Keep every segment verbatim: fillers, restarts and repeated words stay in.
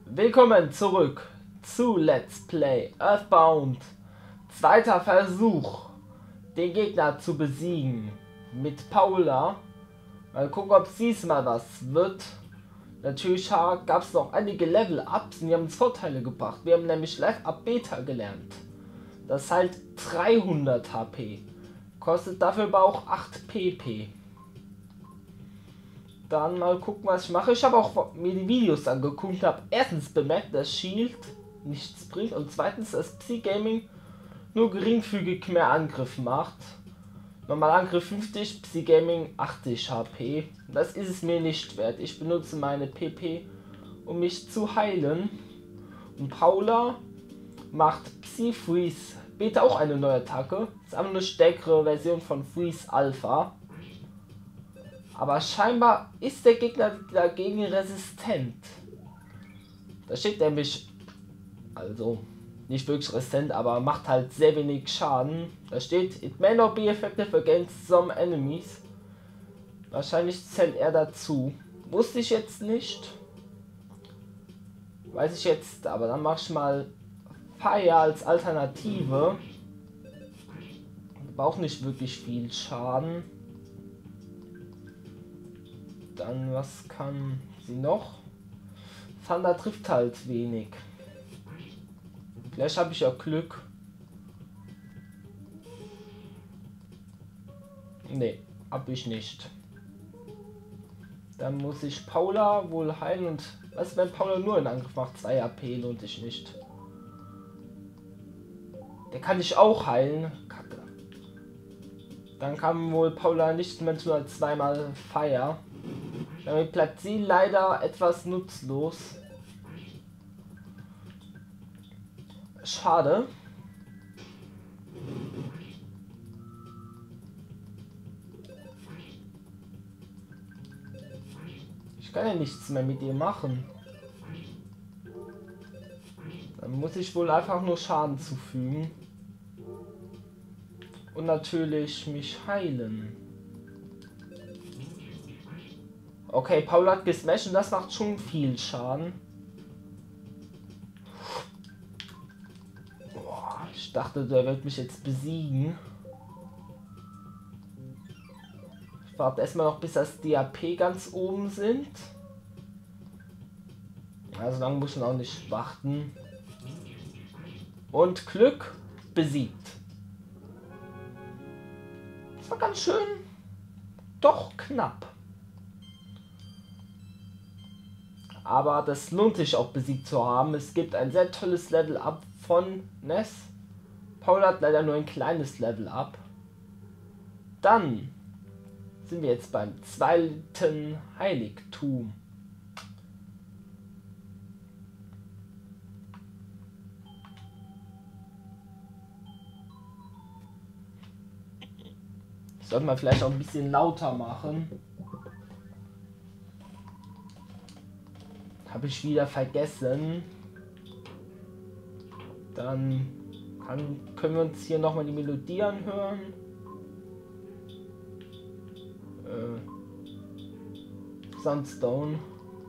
Willkommen zurück zu Let's Play Earthbound. Zweiter Versuch, den Gegner zu besiegen mit Paula. Mal gucken, ob es diesmal was wird. Natürlich gab es noch einige Level-Ups und die haben uns Vorteile gebracht. Wir haben nämlich Live-Up Beta gelernt. Das heilt dreihundert H P. Kostet dafür aber auch acht P P. Dann mal gucken, was ich mache. Ich habe auch mir die Videos angeguckt und habe erstens bemerkt, dass Shield nichts bringt und zweitens, dass Psy-Gaming nur geringfügig mehr Angriff macht. Normal Angriff fünfzig, Psy-Gaming achtzig H P. Das ist es mir nicht wert. Ich benutze meine P P, um mich zu heilen. Und Paula macht Psy-Freeze Beta auch eine neue Attacke. Das ist aber eine stärkere Version von Freeze Alpha. Aber scheinbar ist der Gegner dagegen resistent. Da steht nämlich, also nicht wirklich resistent, aber macht halt sehr wenig Schaden. Da steht, it may not be effective against some enemies. Wahrscheinlich zählt er dazu. Wusste ich jetzt nicht. Weiß ich jetzt, aber dann mach ich mal Fire als Alternative. War auch nicht wirklich viel Schaden. Dann, was kann sie noch? Thunder trifft halt wenig. Vielleicht habe ich ja Glück. Nee, habe ich nicht. Dann muss ich Paula wohl heilen und was, wenn Paula nur einen Angriff macht? zwei A P lohnt sich nicht. Der kann ich auch heilen. Kacke. Dann kann wohl Paula nicht mehr nur zweimal Fire. Damit bleibt sie leider etwas nutzlos. Schade. Ich kann ja nichts mehr mit ihr machen. Dann muss ich wohl einfach nur Schaden zufügen. Und natürlich mich heilen. Okay, Paula hat gesmashed und das macht schon viel Schaden. Boah, ich dachte, der wird mich jetzt besiegen. Ich warte erstmal noch, bis das D A P ganz oben sind. Also lange muss man auch nicht warten. Und Glück besiegt. Das war ganz schön. Doch knapp. Aber das lohnt sich auch besiegt zu haben. Es gibt ein sehr tolles Level-Up von Ness. Paula hat leider nur ein kleines Level-Up. Dann sind wir jetzt beim zweiten Heiligtum. Ich sollte mal vielleicht auch ein bisschen lauter machen. Habe ich wieder vergessen. Dann kann, können wir uns hier noch mal die Melodie anhören. Äh, Sunstone.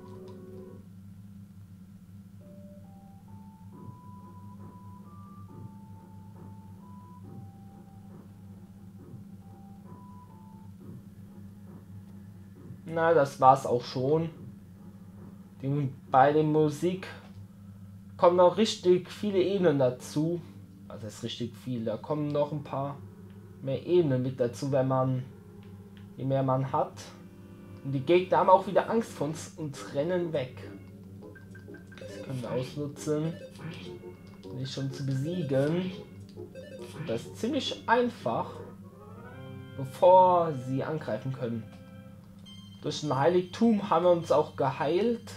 Na, das war's auch schon. Die, bei der Musik kommen noch richtig viele Ebenen dazu. Also das ist richtig viel. Da kommen noch ein paar mehr Ebenen mit dazu, wenn man, je mehr man hat. Und die Gegner haben auch wieder Angst vor uns und rennen weg. Das können wir ausnutzen, um dich schon zu besiegen. Das ist ziemlich einfach, bevor sie angreifen können. Durch ein Heiligtum haben wir uns auch geheilt.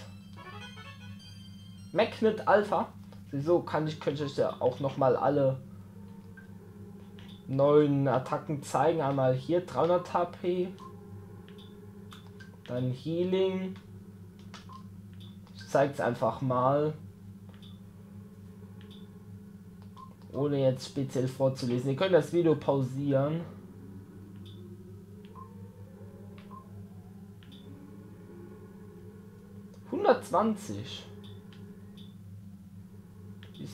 Magnet Alpha. Wieso kann ich, könnte ich ja auch noch mal alle neuen Attacken zeigen. Einmal hier dreihundert H P. Dann Healing. Ich zeige es einfach mal. Ohne jetzt speziell vorzulesen. Ihr könnt das Video pausieren. hundertzwanzig.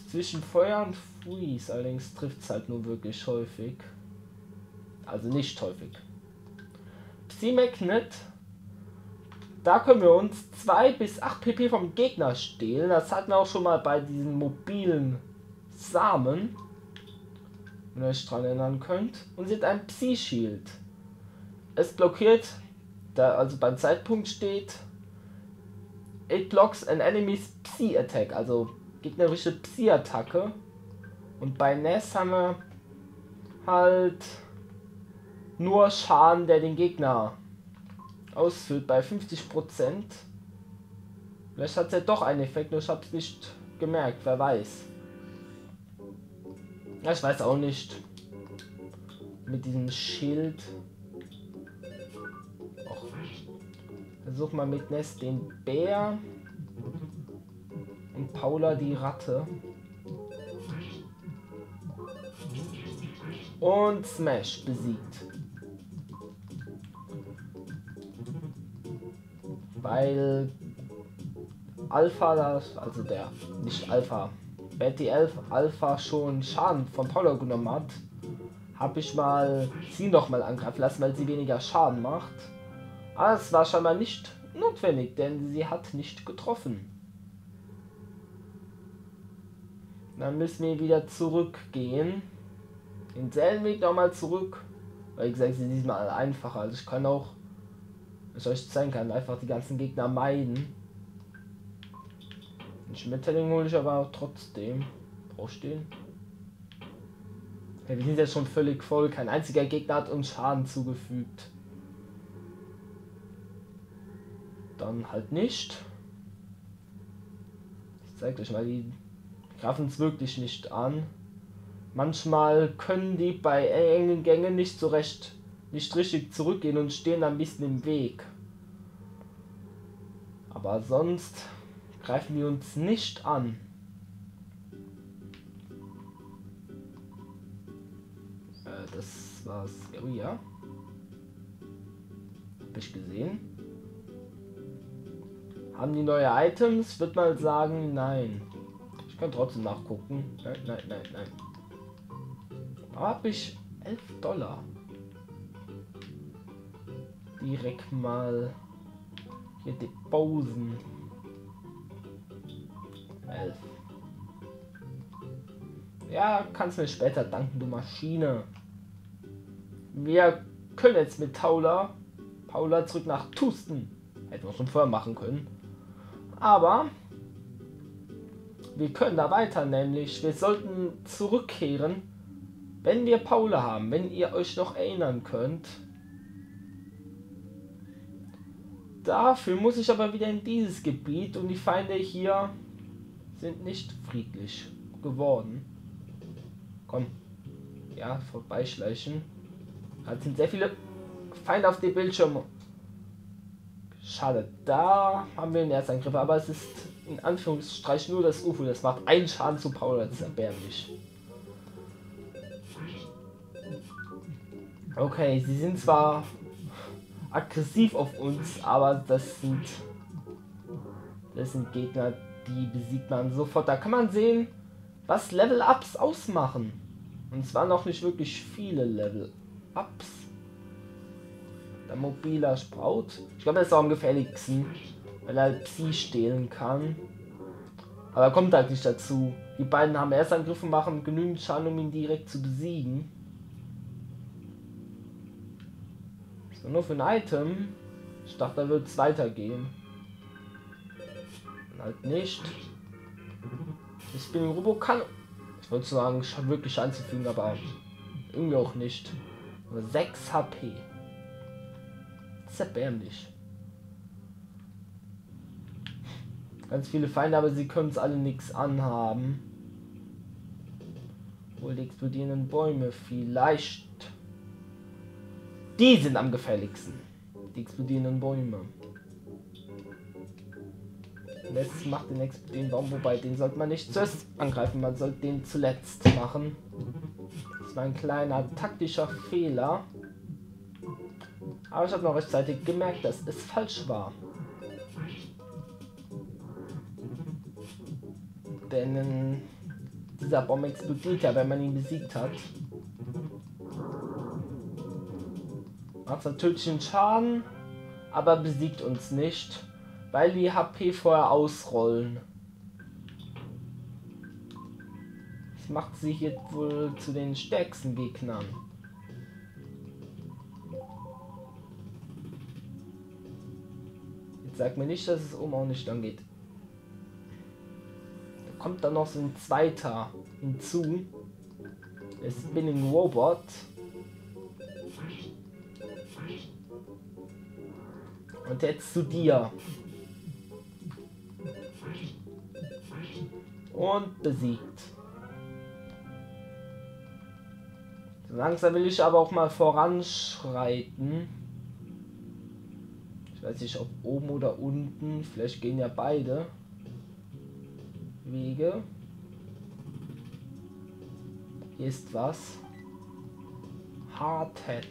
zwischen Feuer und Freeze, allerdings trifft es halt nur wirklich häufig. Also nicht häufig. Psy-Magnet. Da können wir uns zwei bis acht pp vom Gegner stehlen. Das hatten wir auch schon mal bei diesen mobilen Samen. Wenn ihr euch dran erinnern könnt. Und sie hat ein Psy-Shield. Es blockiert, da also beim Zeitpunkt steht, it blocks an enemy's Psy-Attack. Also gegnerische Psy-Attacke. Und bei Ness haben wir halt nur Schaden, der den Gegner ausführt bei fünfzig Prozent. Vielleicht hat es ja doch einen Effekt, nur ich habe es nicht gemerkt, wer weiß. Ja, ich weiß auch nicht. Mit diesem Schild. Och. Versuch mal mit Ness den Bär. Und Paula die Ratte. Und Smash besiegt. Weil Alpha, das, also der, nicht Alpha, Betty elf Alpha schon Schaden von Paula genommen hat, habe ich mal sie noch mal angreifen lassen, weil sie weniger Schaden macht. Aber es war scheinbar nicht notwendig, denn sie hat nicht getroffen. Dann müssen wir wieder zurückgehen. Den selben Weg nochmal zurück. Weil, wie gesagt, sie ist diesmal einfacher. Also ich kann auch, wenn ich euch zeigen kann, einfach die ganzen Gegner meiden. Den Schmetterling hole ich aber auch trotzdem. Brauchst du den? Ja, wir sind jetzt schon völlig voll. Kein einziger Gegner hat uns Schaden zugefügt. Dann halt nicht. Ich zeige euch mal, die greifen es wirklich nicht an. Manchmal können die bei engen Gängen nicht so recht, nicht richtig zurückgehen und stehen ein bisschen im Weg. Aber sonst greifen die uns nicht an. Äh, das war scary, ja? Hab ich gesehen. Haben die neue Items? Ich würde mal sagen, nein. Ich kann trotzdem nachgucken. Nein, nein, nein, nein. Habe ich elf Dollar. Direkt mal hier deposen. elf. Ja, kannst mir später danken, du Maschine. Wir können jetzt mit Paula, Paula zurück nach Tusken. Hätten wir schon vorher machen können. Aber wir können da weiter, nämlich wir sollten zurückkehren, wenn wir Paula haben, wenn ihr euch noch erinnern könnt. Dafür muss ich aber wieder in dieses Gebiet und die Feinde hier sind nicht friedlich geworden. Komm, ja, vorbeischleichen. Da sind sehr viele Feinde auf dem Bildschirm. Schade, da haben wir einen Erzangriff, aber es ist in Anführungsstrichen nur das U F O, das macht einen Schaden zu Paula, das ist erbärmlich. Okay, sie sind zwar aggressiv auf uns, aber das sind das sind Gegner, die besiegt man sofort. Da kann man sehen, was Level-Ups ausmachen. Und zwar noch nicht wirklich viele Level-Ups. Der mobiler Sprout. Ich glaube, das ist auch am gefährlichsten, weil er Psy stehlen kann. Aber er kommt halt nicht dazu. Die beiden haben Erstangriffe, machen genügend Schaden, um ihn direkt zu besiegen. So, nur für ein Item. Ich dachte, da wird es weitergehen. Halt nicht. Ich bin Robo kann. Ich wollte sagen, schon wirklich anzufügen, aber irgendwie auch nicht. Nur sechs H P. Das ist erbärmlich. Ganz viele Feinde, aber sie können es alle nichts anhaben. Wohl die explodierenden Bäume vielleicht. Die sind am gefährlichsten. Die explodierenden Bäume. Das macht den explodierenden Baum, wobei den sollte man nicht zuerst angreifen, man sollte den zuletzt machen. Das war ein kleiner taktischer Fehler. Aber ich habe noch rechtzeitig gemerkt, dass es falsch war. Denn Dieser Baum explodiert ja, wenn man ihn besiegt hat. Macht natürlich einen Schaden, aber besiegt uns nicht, weil die H P vorher ausrollen. Das macht sie jetzt wohl zu den stärksten Gegnern. Jetzt sag mir nicht, dass es oben auch nicht lang geht. Da kommt dann noch so ein zweiter hinzu. Der Spinning Robot. Und jetzt zu dir. Und besiegt. So langsam will ich aber auch mal voranschreiten. Ich weiß nicht, ob oben oder unten. Vielleicht gehen ja beide Wege. Hier ist was. Hardhead.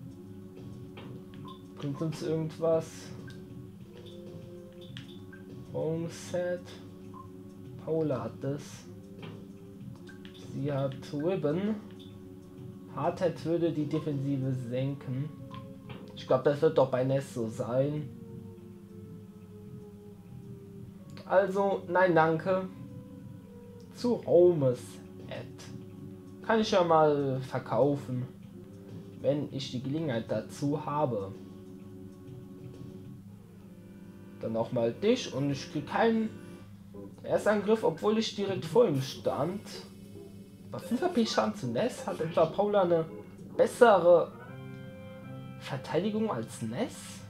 Bringt uns irgendwas? Homeset. Paula hat das. Sie hat Ribbon. Hardhead würde die Defensive senken. Ich glaube, das wird doch bei Ness so sein. Also, nein, danke. Zu Homeset. Kann ich ja mal verkaufen, wenn ich die Gelegenheit dazu habe. Dann auch mal dich und ich kriege keinen Erstangriff, obwohl ich direkt vor ihm stand. Bei fünf H P Schaden zu Ness hat etwa Paula eine bessere Verteidigung als Ness.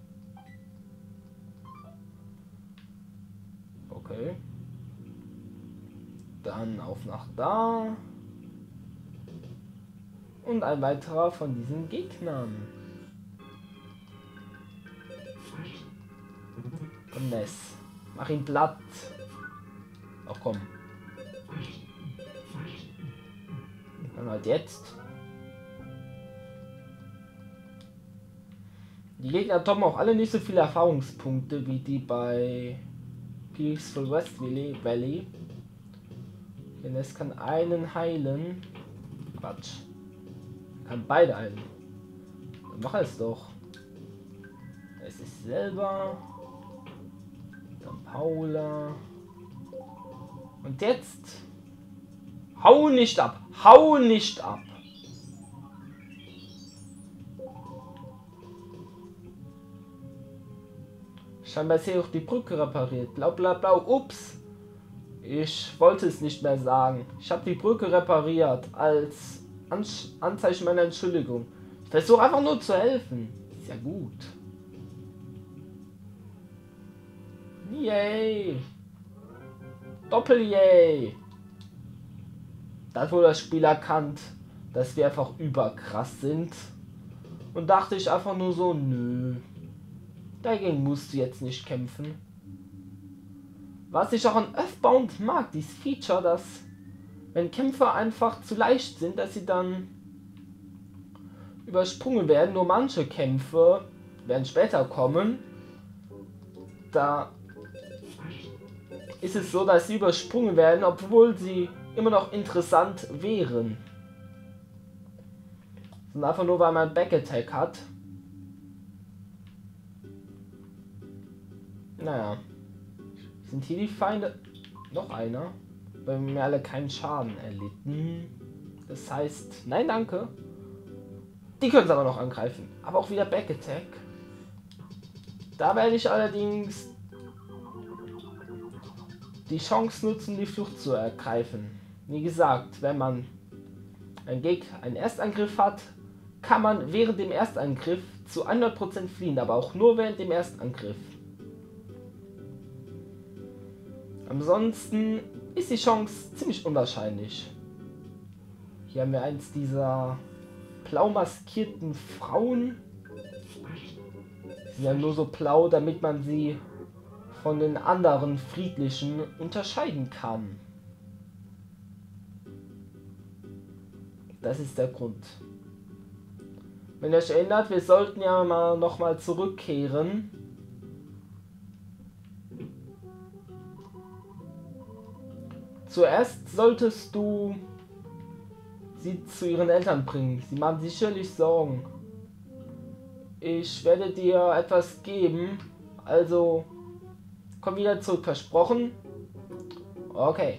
Okay. Dann auf nach da. Und ein weiterer von diesen Gegnern. Und Ness. Mach ihn platt. Ach komm. Dann halt jetzt. Die Gegner toppen auch alle nicht so viele Erfahrungspunkte wie die bei Peaceful West Valley. Denn es kann einen heilen. Quatsch. Kann beide heilen. Dann mach es doch. Es ist selber. Dann Paula. Und jetzt. Hau nicht ab. Hau nicht ab. Scheinbar ist hier auch die Brücke repariert. Blau, blau, blau. Ups. Ich wollte es nicht mehr sagen. Ich habe die Brücke repariert als An Anzeichen meiner Entschuldigung. Ich versuche einfach nur zu helfen. Ist ja gut. Yay. Doppel-Yay. Da hat wohl das Spiel erkannt, dass wir einfach überkrass sind. Und dachte ich einfach nur so, nö. Dagegen musst du jetzt nicht kämpfen. Was ich auch an Earthbound mag, dieses Feature, dass wenn Kämpfe einfach zu leicht sind, dass sie dann übersprungen werden. Nur manche Kämpfe werden später kommen. Da ist es so, dass sie übersprungen werden, obwohl sie immer noch interessant wären. Und einfach nur, weil man Backattack hat. Naja. Sind hier die Feinde? Noch einer? Weil wir alle keinen Schaden erlitten. Das heißt, nein, danke. Die können es aber noch angreifen. Aber auch wieder Backattack. Da werde ich allerdings die Chance nutzen, die Flucht zu ergreifen. Wie gesagt, wenn man einen Gegner einen Erstangriff hat, kann man während dem Erstangriff zu hundert Prozent fliehen, aber auch nur während dem Erstangriff. Ansonsten ist die Chance ziemlich unwahrscheinlich. Hier haben wir eins dieser blau maskierten Frauen. Sie sind ja nur so blau, damit man sie von den anderen friedlichen unterscheiden kann. Das ist der Grund. Wenn ihr euch erinnert, wir sollten ja mal noch mal zurückkehren. Zuerst solltest du sie zu ihren Eltern bringen. Sie machen sicherlich Sorgen. Ich werde dir etwas geben. Also komm wieder zurück, versprochen. Okay.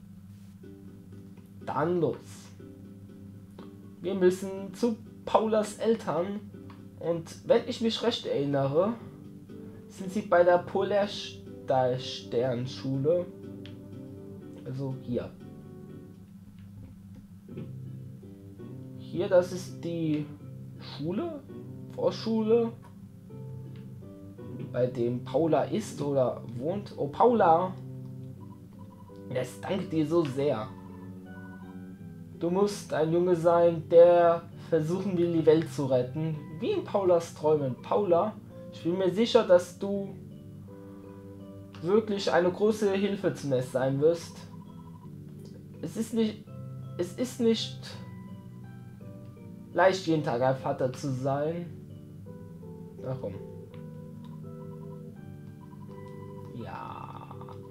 Dann los. Wir müssen zu Paulas Eltern. Und wenn ich mich recht erinnere, sind sie bei der Polarsternschule. Also hier. Hier, das ist die Schule, Vorschule, bei dem Paula ist oder wohnt. Oh, Paula, es danke dir so sehr. Du musst ein Junge sein, der versuchen will, die Welt zu retten, wie in Paulas Träumen. Paula, ich bin mir sicher, dass du wirklich eine große Hilfe zum Nest sein wirst. Es ist nicht, es ist nicht leicht, jeden Tag ein Vater zu sein. Na komm. Ja.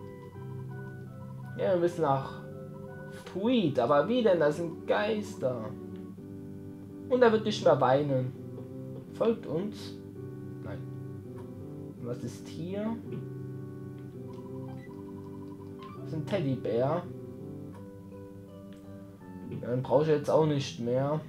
Ja, wir müssen nach Tweed, aber wie denn? Das sind Geister. Und er wird nicht mehr weinen. Folgt uns. Nein. Was ist hier? Das ist ein Teddybär. Ja, den brauche ich jetzt auch nicht mehr.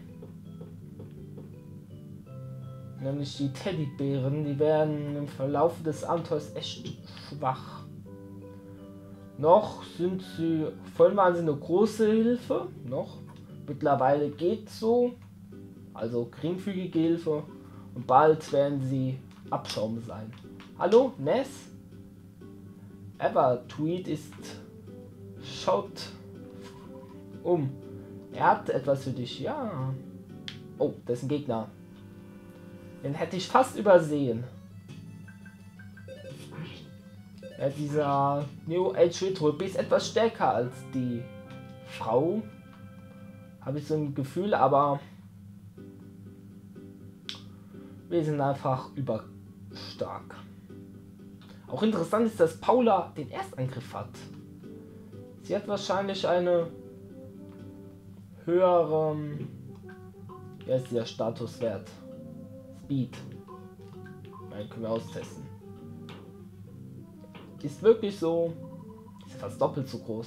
Nämlich die Teddybären, die werden im Verlauf des Abenteuers echt schwach. Noch sind sie voll mal eine große Hilfe. Noch. Mittlerweile geht so. Also geringfügige Hilfe. Und bald werden sie Abschaum sein. Hallo, Ness? Ever Tweed ist... Schaut um. Er hat etwas für dich, ja. Oh, das ist ein Gegner. Den hätte ich fast übersehen. Ja, dieser New Age Retro ist etwas stärker als die Frau. Habe ich so ein Gefühl, aber wir sind einfach überstark. Auch interessant ist, dass Paula den Erstangriff hat. Sie hat wahrscheinlich eine höhere, ja, ist der Statuswert. Speed. Nein, können wir austesten. Ist wirklich so. Ist fast doppelt so groß.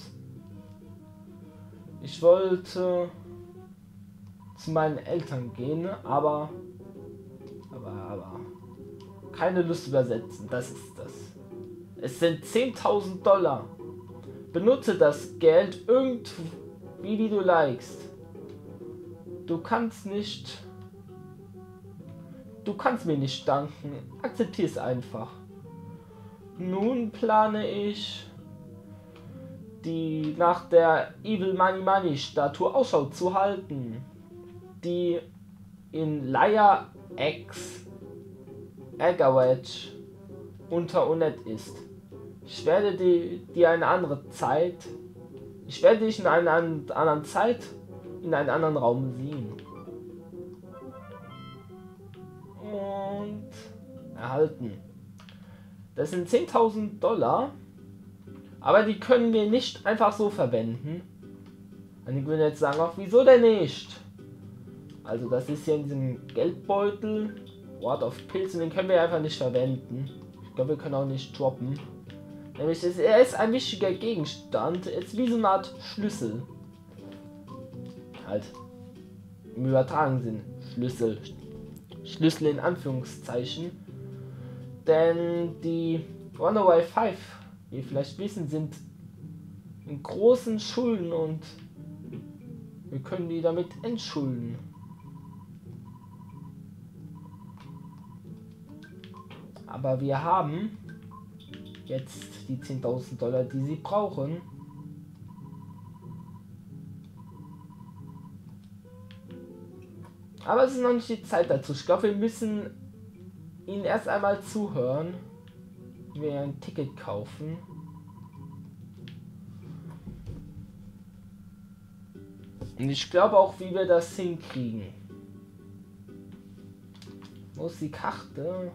Ich wollte zu meinen Eltern gehen, aber aber aber keine Lust übersetzen. Das ist das. Es sind zehntausend Dollar. Benutze das Geld irgendwie, wie du likest. Du kannst nicht. Du kannst mir nicht danken. Akzeptiere es einfach. Nun plane ich, die nach der Evil Money Money Statue Ausschau zu halten, die in Laia X Agawatch unter Unet ist. Ich werde die, die eine andere Zeit, ich werde dich in einer anderen Zeit in einen anderen Raum sehen. Und erhalten. Das sind zehntausend Dollar, aber die können wir nicht einfach so verwenden. Einige würden jetzt sagen, auch wieso denn nicht? Also das ist hier in diesem Geldbeutel, Wort of Pilz, und den können wir einfach nicht verwenden. Ich glaube, wir können auch nicht droppen. Nämlich ist, er ist ein wichtiger Gegenstand, er ist wie so eine Art Schlüssel. Halt. Im übertragenen Sinn. Schlüssel. Schlüssel in Anführungszeichen. Denn die Runaway fünf, wie ihr vielleicht wissen, sind in großen Schulden und wir können die damit entschulden. Aber wir haben jetzt die zehntausend Dollar, die sie brauchen. Aber es ist noch nicht die Zeit dazu. Ich glaube, wir müssen ihnen erst einmal zuhören, wenn wir ein Ticket kaufen. Und ich glaube auch, wie wir das hinkriegen. Wo ist die Karte?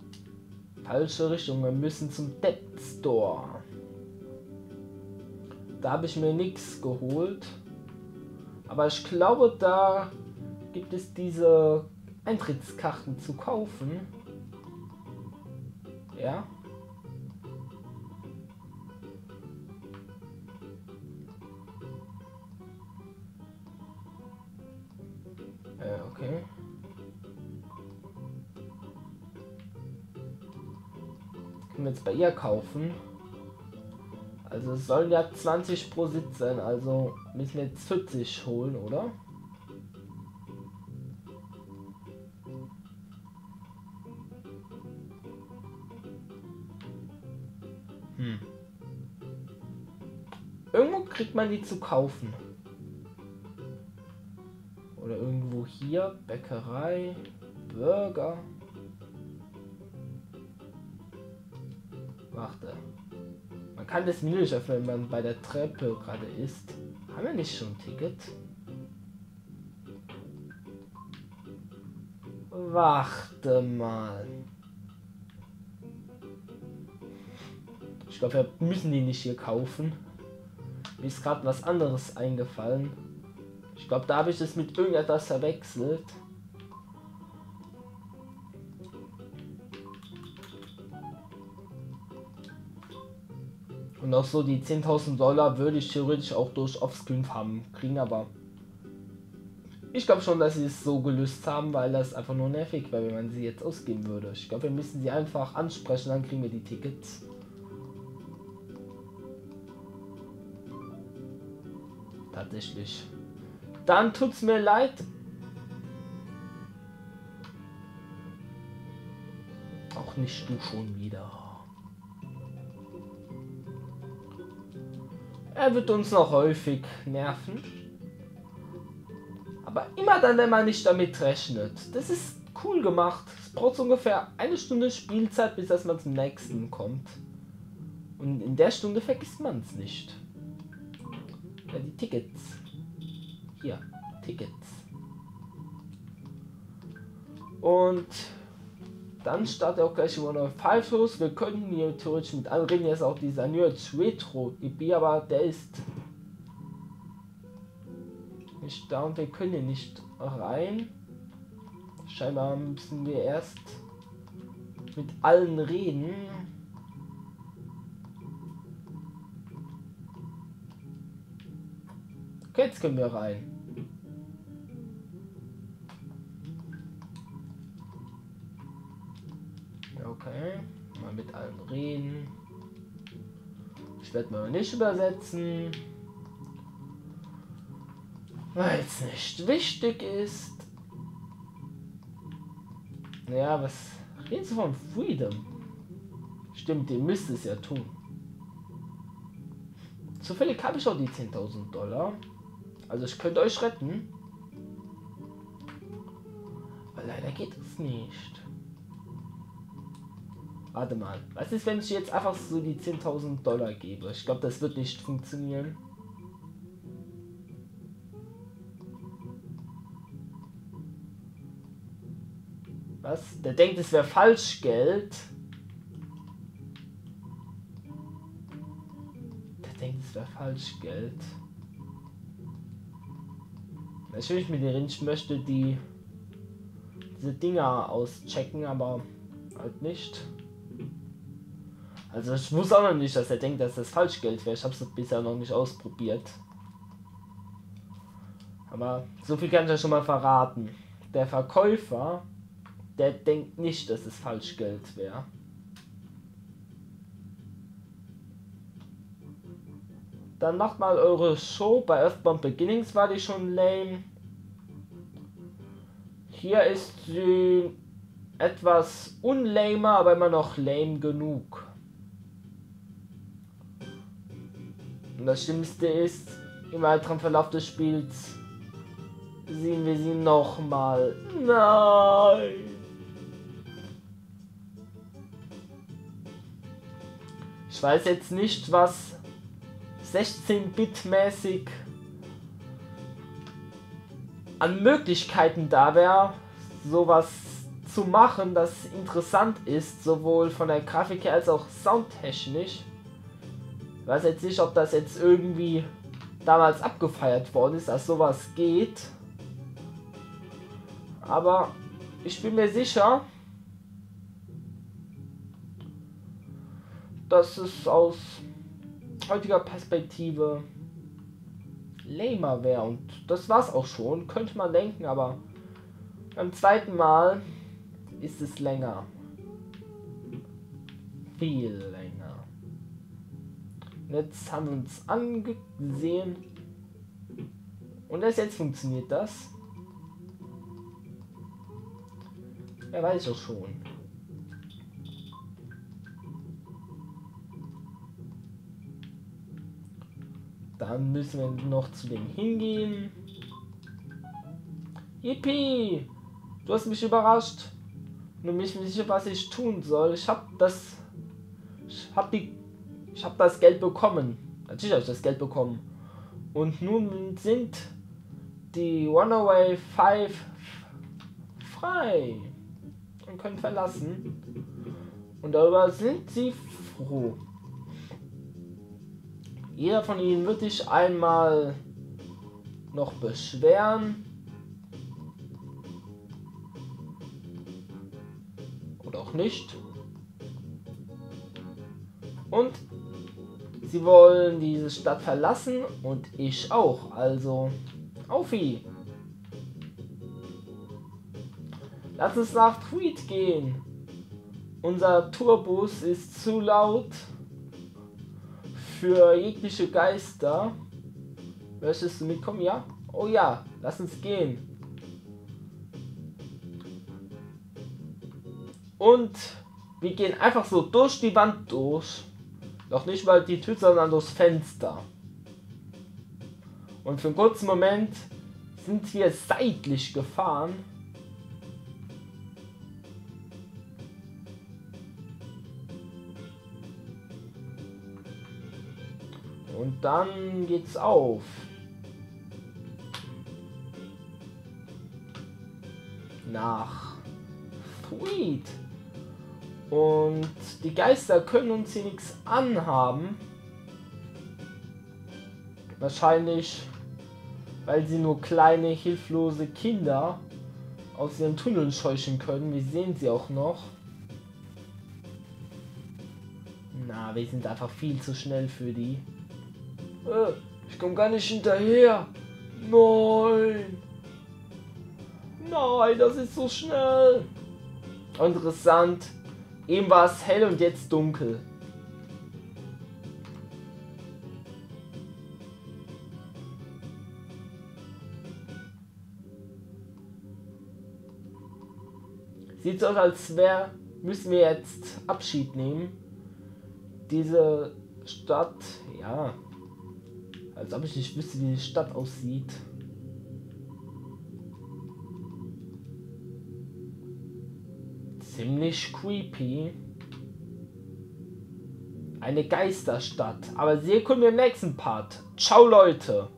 Falsche Richtung. Wir müssen zum Dead Store. Da habe ich mir nichts geholt. Aber ich glaube, da gibt es diese Eintrittskarten zu kaufen. Ja. Äh, okay. Können wir jetzt bei ihr kaufen. Also es sollen ja zwanzig pro Sitz sein, also müssen wir jetzt vierzig holen, oder? Hm. Irgendwo kriegt man die zu kaufen. Oder irgendwo hier, Bäckerei, Burger. Warte. Man kann das Menü nicht öffnen, wenn man bei der Treppe gerade ist. Haben wir nicht schon ein Ticket? Warte mal. Ich glaube, wir müssen die nicht hier kaufen. Mir ist gerade was anderes eingefallen. Ich glaube, da habe ich es mit irgendetwas verwechselt. Und auch so die zehntausend Dollar würde ich theoretisch auch durch Offscreen haben kriegen, aber ich glaube schon, dass sie es so gelöst haben, weil das einfach nur nervig wäre, wenn man sie jetzt ausgeben würde. Ich glaube, wir müssen sie einfach ansprechen, dann kriegen wir die Tickets. Tatsächlich. Dann tut's mir leid. Auch nicht du schon wieder. Er wird uns noch häufig nerven. Aber immer dann, wenn man nicht damit rechnet. Das ist cool gemacht. Es braucht so ungefähr eine Stunde Spielzeit, bis dass man zum nächsten kommt. Und in der Stunde vergisst man es nicht. Ja, die Tickets. Hier, Tickets. Und dann startet auch gleich über neue Five los. Wir könnten hier theoretisch mit anreden. Jetzt auch dieser New Retro E B, aber der ist nicht da und wir können hier nicht rein. Scheinbar müssen wir erst mit allen reden. Okay, jetzt können wir rein. Okay, mal mit allen reden. Ich werde mal nicht übersetzen, weil es nicht wichtig ist. Ja, was reden Sie von Freedom? Stimmt, ihr müsst es ja tun. Zufällig habe ich auch die zehntausend Dollar. Also ich könnte euch retten. Aber leider geht es nicht. Warte mal. Was ist, wenn ich jetzt einfach so die zehntausend Dollar gebe? Ich glaube, das wird nicht funktionieren. Was? Der denkt, es wäre Falschgeld. Der denkt, es wäre Falschgeld. Natürlich mit denen, ich möchte die diese Dinger auschecken, aber halt nicht. Also ich wusste auch noch nicht, dass er denkt, dass das Falschgeld wäre. Ich habe es bisher noch nicht ausprobiert. Aber so viel kann ich ja schon mal verraten. Der Verkäufer, der denkt nicht, dass es Falschgeld wäre. Dann macht mal eure Show. Bei Earthbound Beginnings war die schon lame. Hier ist sie etwas unlamer, aber immer noch lame genug. Und das Schlimmste ist, im weiteren Verlauf des Spiels sehen wir sie nochmal. Nein! Ich weiß jetzt nicht, was sechzehn Bit mäßig an Möglichkeiten da wäre, sowas zu machen, das interessant ist, sowohl von der Grafik her als auch soundtechnisch. weiß jetzt nicht, ob das jetzt irgendwie damals abgefeiert worden ist, dass sowas geht. Aber ich bin mir sicher, dass es aus heutiger Perspektive lamer wäre. Und das war's auch schon, könnte man denken, aber beim zweiten Mal ist es länger. Viel länger. Und jetzt haben wir uns angesehen. Und erst jetzt funktioniert das. Ja, weiß ich auch schon. Dann müssen wir noch zu dem hingehen. Yippie! Du hast mich überrascht. Nur mich nicht sicher, was ich tun soll. Ich hab das... Ich hab die... Ich hab das Geld bekommen. Natürlich habe ich das Geld bekommen. Und nun sind die Runaway fünf frei. Und können verlassen. Und darüber sind sie froh. Jeder von ihnen wird sich einmal noch beschweren. Oder auch nicht. Und sie wollen diese Stadt verlassen und ich auch. Also, Aufi. Lass uns nach Tweed gehen. Unser Tourbus ist zu laut für jegliche Geister. Möchtest du mitkommen? Ja? Oh ja, lass uns gehen. Und wir gehen einfach so durch die Wand durch. Noch nicht mal die Tür, sondern durchs Fenster. Und für einen kurzen Moment sind wir seitlich gefahren. Und dann geht's auf. Nach Tweed. Und die Geister können uns hier nichts anhaben. Wahrscheinlich, weil sie nur kleine, hilflose Kinder aus ihren Tunneln scheuchen können. Wir sehen sie auch noch. Na, wir sind einfach viel zu schnell für die. Äh, ich komme gar nicht hinterher. Nein. Nein, das ist so schnell. Interessant. Eben war es hell und jetzt dunkel. Sieht so aus, als wäre, müssen wir jetzt Abschied nehmen. Diese Stadt, ja, als ob ich nicht wüsste, wie die Stadt aussieht. Ziemlich creepy. Eine Geisterstadt. Aber sie kommen wir im nächsten Part. Ciao, Leute.